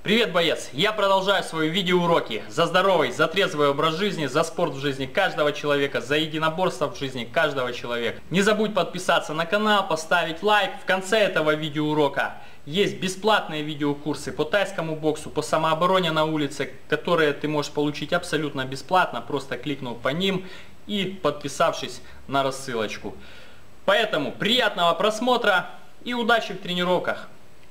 Привет, боец! Я продолжаю свои видеоуроки за здоровый, за трезвый образ жизни, за спорт в жизни каждого человека, за единоборство в жизни каждого человека. Не забудь подписаться на канал, поставить лайк. В конце этого видеоурока есть бесплатные видеокурсы по тайскому боксу, по самообороне на улице, которые ты можешь получить абсолютно бесплатно, просто кликнув по ним и подписавшись на рассылочку. Поэтому приятного просмотра и удачи в тренировках!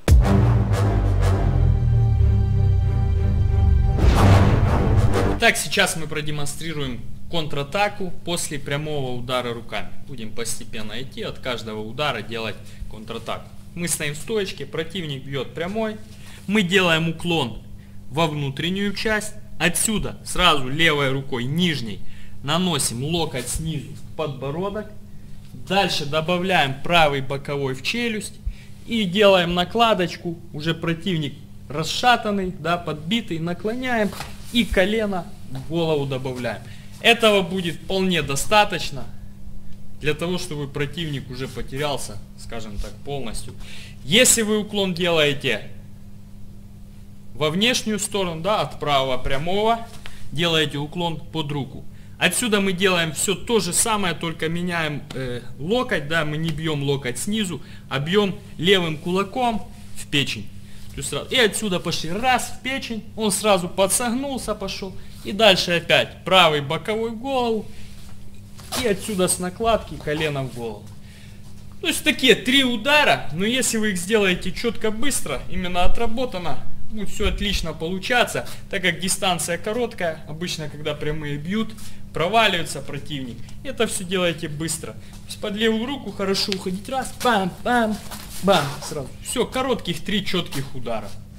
Так, сейчас мы продемонстрируем контратаку после прямого удара руками. Будем постепенно идти, от каждого удара делать контратаку. Мы стоим в стоечке, противник бьет прямой. Мы делаем уклон во внутреннюю часть. Отсюда сразу левой рукой нижней наносим локоть снизу в подбородок. Дальше добавляем правый боковой в челюсть. И делаем накладочку. Уже противник расшатанный, да, подбитый, наклоняем. И колено в голову добавляем. Этого будет вполне достаточно для того, чтобы противник уже потерялся, скажем так, полностью. Если вы уклон делаете во внешнюю сторону, да, от правого прямого, делаете уклон под руку. Отсюда мы делаем все то же самое, только меняем локоть, да, мы не бьем локоть снизу, а бьем левым кулаком в печень. И отсюда пошли раз в печень, он сразу подсогнулся, пошел. И дальше опять правый боковой в голову. И отсюда с накладки колено в голову. То есть такие 3 удара, но если вы их сделаете четко, быстро, именно отработано, будет все отлично получаться. Так как дистанция короткая, обычно когда прямые бьют, проваливается противник. Это все делаете быстро. То есть под левую руку хорошо уходить, раз, бам, бам. Бам, сразу. Все, коротких 3 четких удара.